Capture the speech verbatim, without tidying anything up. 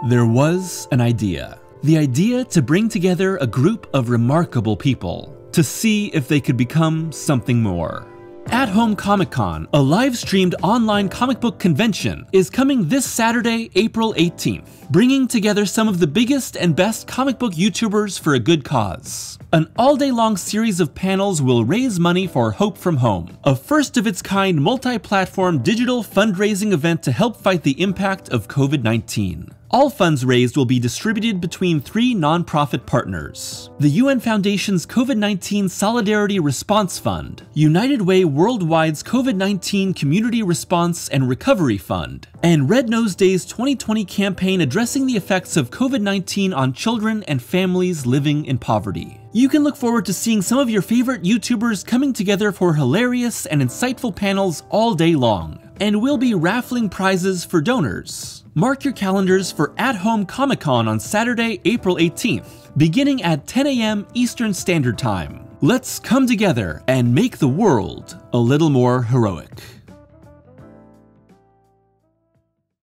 There was an idea. The idea to bring together a group of remarkable people to see if they could become something more. At Home Comic Con, a live-streamed online comic book convention, is coming this Saturday, April eighteenth, bringing together some of the biggest and best comic book YouTubers for a good cause. An all-day-long series of panels will raise money for Hope from Home, a first-of-its-kind multi-platform digital fundraising event to help fight the impact of COVID nineteen. All funds raised will be distributed between three nonprofit partners: the U N Foundation's COVID nineteen Solidarity Response Fund, United Way Worldwide's COVID nineteen Community Response and Recovery Fund, and Red Nose Day's twenty twenty campaign addressing the effects of COVID nineteen on children and families living in poverty. You can look forward to seeing some of your favorite YouTubers coming together for hilarious and insightful panels all day long, and we'll be raffling prizes for donors. Mark your calendars for At Home Comic Con on Saturday, April eighteenth, beginning at ten A M Eastern Standard Time. Let's come together and make the world a little more heroic.